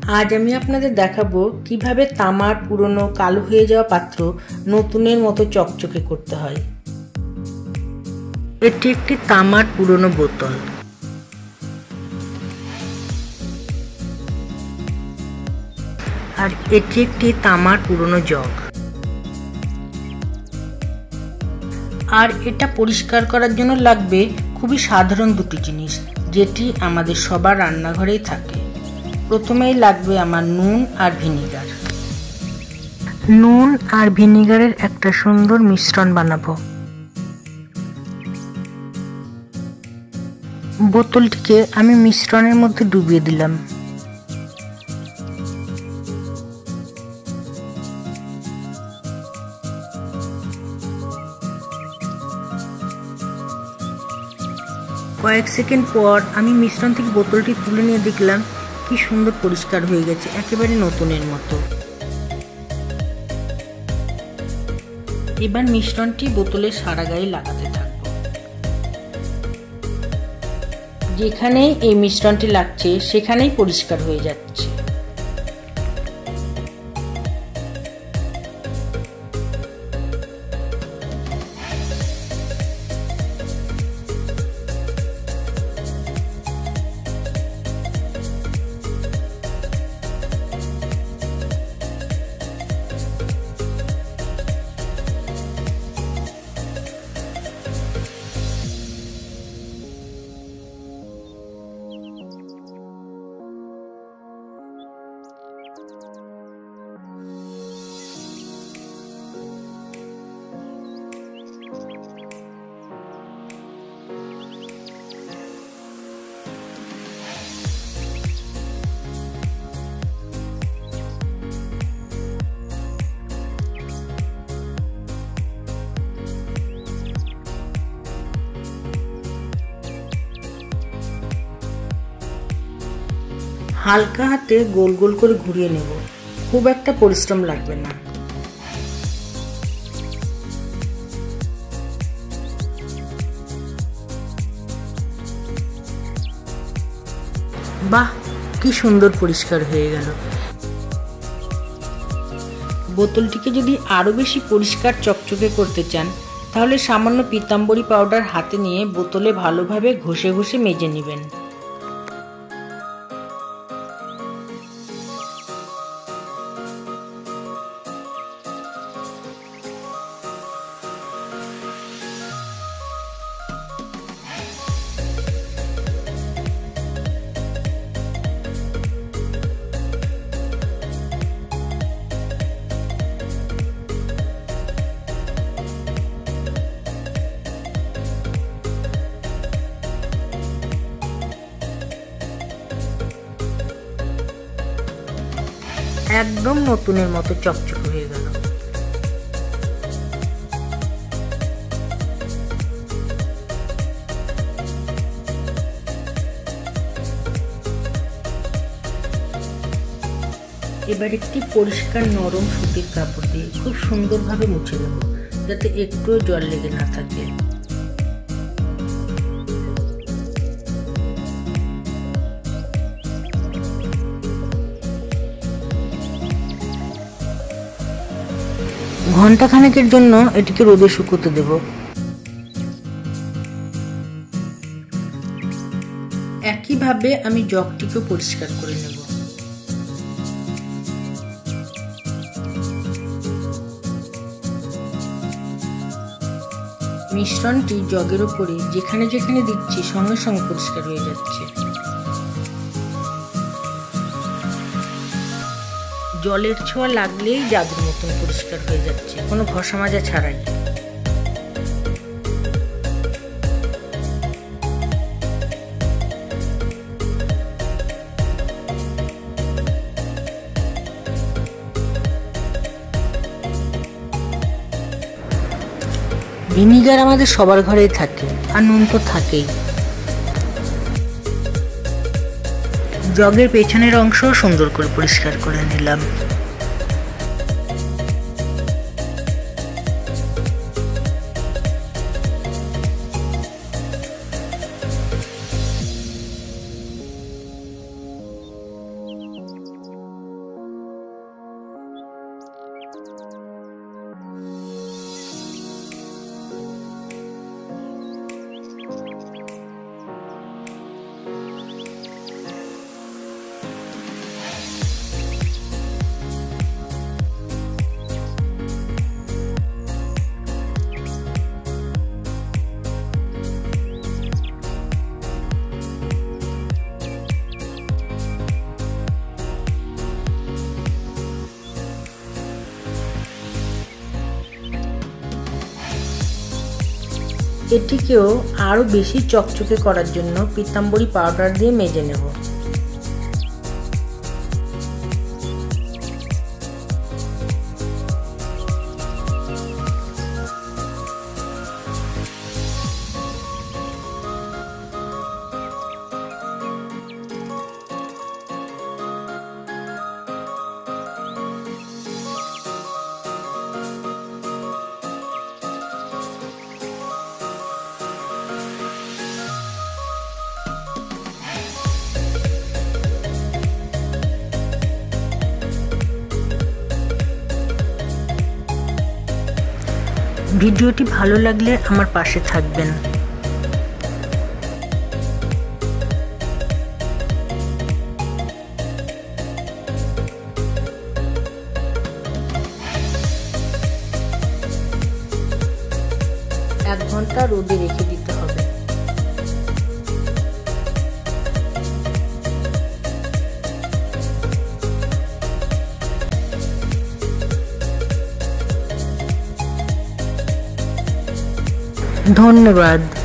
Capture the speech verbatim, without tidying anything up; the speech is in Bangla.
আজ আমি আপনাদের দেখাবো কিভাবে তামার পুরনো কালো হয়ে যাওয়া পাত্র নতুনের মতো চকচকে করতে হয়। এটি একটি তামার পুরনো বোতল। আর এটি একটি তামার পুরনো জগ। আর এটা পরিষ্কার করার জন্য লাগবে খুবই সাধারণ দুটি জিনিস, যেটি আমাদের সবার রান্নাঘরেই থাকে। প্রথমেই লাগবে আমার নুন আর ভিনিগার। নুন আর ভিনিগারের একটা সুন্দর মিশ্রণ বানাবো। বোতলটিকে আমি মিশ্রণের মধ্যে ডুবিয়ে দিলাম। কয়েক সেকেন্ড পর আমি মিশ্রণ থেকে বোতলটি তুলে নিয়ে দেখলাম কি সুন্দর পরিষ্কার হয়ে গেছে, একেবারে নতুনের মতো। এবার মিশ্রণটি বোতলের সারা গায়ে লাগাতে থাকবো। যেখানেই এই মিশ্রণটি লাগছে সেখানেই পরিষ্কার হয়ে যাচ্ছে। হালকা হাতে গোল গোল করে ঘুরিয়ে নেব, খুব একটা পরিশ্রম লাগবে না। বাহ, কি সুন্দর পরিষ্কার হয়ে গেল। বোতলটিকে যদি আরো বেশি পরিষ্কার চকচকে করতে চান তাহলে সামান্য পীতাম্বরী পাউডার হাতে নিয়ে বোতলে ভালোভাবে ঘষে ঘষে মেজে নেবেন। একদম নতুনের মতো চকচক হয়ে গেল। এবার একটি পরিষ্কার নরম সুতির কাপড় দিয়ে খুব সুন্দরভাবে মুছে দেব, যাতে একটুও জল লেগে না থাকে। ঘন্টা খানেকের জন্য এটিকে রোদে শুকোতে দেব। একইভাবে আমি জগটিকেও পরিষ্কার করে নেব। মিশ্রণটি জগের উপরে যেখানে যেখানে দিচ্ছি সঙ্গে সঙ্গে পরিষ্কার হয়ে যাচ্ছে। জলের ছোঁয়া লাগলেই জাদুর মতন পরিষ্কার হয়ে যাচ্ছে, কোনো ঘষা মাজা ছাড়াই। ভিনিগার আমাদের সবার ঘরেই থাকে, আর নুন তো থাকেই। জগের পেছনের অংশ সুন্দর করে পরিষ্কার করে নিলাম। এটিকেও আরও বেশি চকচকে করার জন্য পিতাম্বরী পাউডার দিয়ে মেজে নেব। ভিডিওটি ভালো লাগলে আমার পাশে থাকবেন। এক ঘন্টা রোদে রেখে দিতে হবে। ধন্যবাদ।